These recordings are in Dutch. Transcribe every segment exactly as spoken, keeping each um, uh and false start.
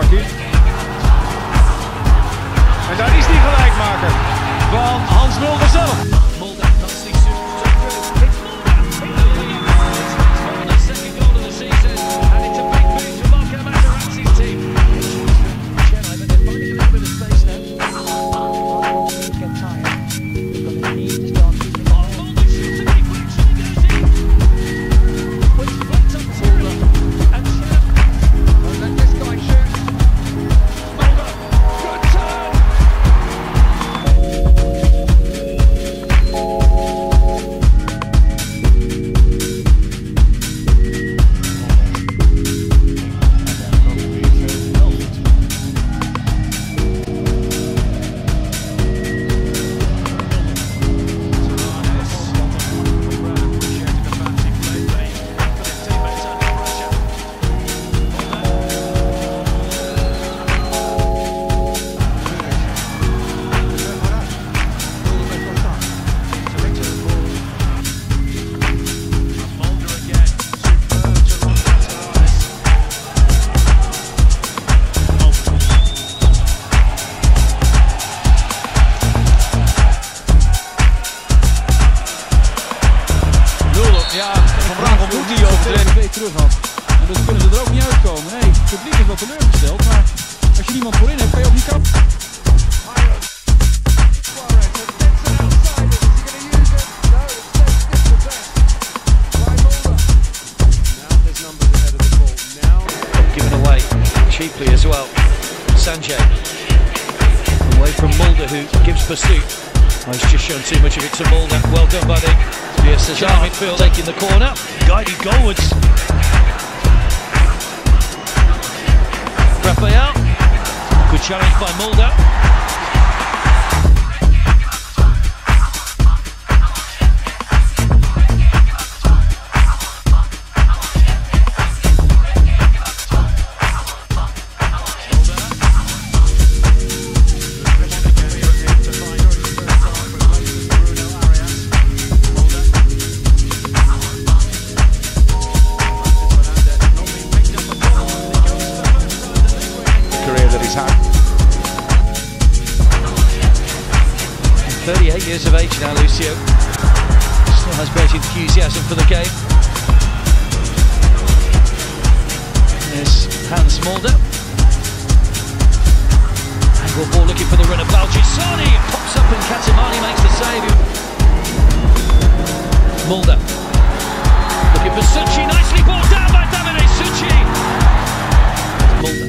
wordt hij. En daar is die gelijkmaker van Hans Mulder zelf. Mulder, that's the super. It's Mulder. It's the second goal of the season, and it's a big boost for Marco Materazzi's team. Chennai, but they're finding a little bit of space now. Get tired. They've got a need to start keeping on. Mulder shoots and deflection goes in. Puts right up to Mulder and Chennai. Well, let this guy shoot. Mulder, good turn. Ja, van Brakel moet hij overtreding twee terug had. En dan kunnen ze er ook niet uitkomen. Nee, het publiek is wel teleurgesteld, maar als je niemand voorin hebt, kan je ook niet kappen. Given away cheaply as well. Sanjay away from Mulder, who gives pursuit. Oh, he's just shown too much of it to Mulder. Well done, buddy. Yes, the sharp midfield taking the corner, guided goalwards. Raphael, good challenge by Mulder. thirty-eight years of age now, Lucio. Still has great enthusiasm for the game. There's Hans Mulder. Angle ball looking for the runner, Balcisani. Pops up and Katamani makes the save. Mulder. Looking for Suchi. Nicely brought down by Davide Suchi. Mulder.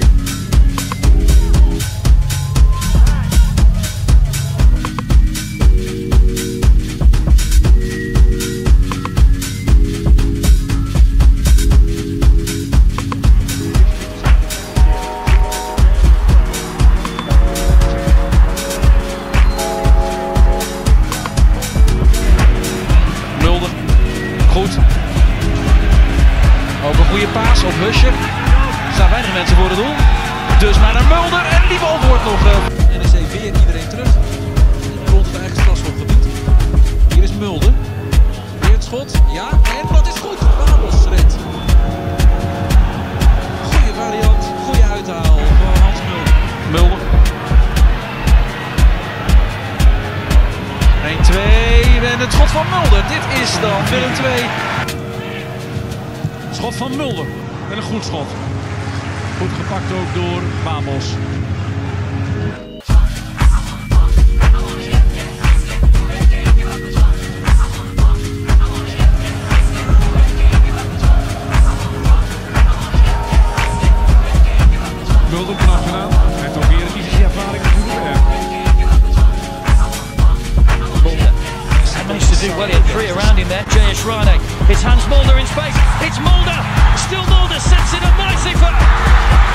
Goed. Ook een goede paas op Husje. Er staan weinig mensen voor het doel. Dus maar naar Mulder en die bal wordt nog. Uh... N E C weer iedereen terug. Rond het eigen strafschopgebied. Hier is Mulder. Weer het schot. Ja, en dat is goed. Babels redt. Goeie variant. Goeie uithaal van Hans Mulder. Mulder. één twee en het schot van Mulder. Dit is dan Willem twee. Schot van Mulder. En een goed schot. Goed gepakt ook door Babels. Mulder knap gedaan. Hij heeft ook weer een divisie ervaring natuurlijk. Managed to do well, he had three around him there. J S Rane. It's Hans Mulder in space. It's Mulder. Still Mulder sets it up nicely for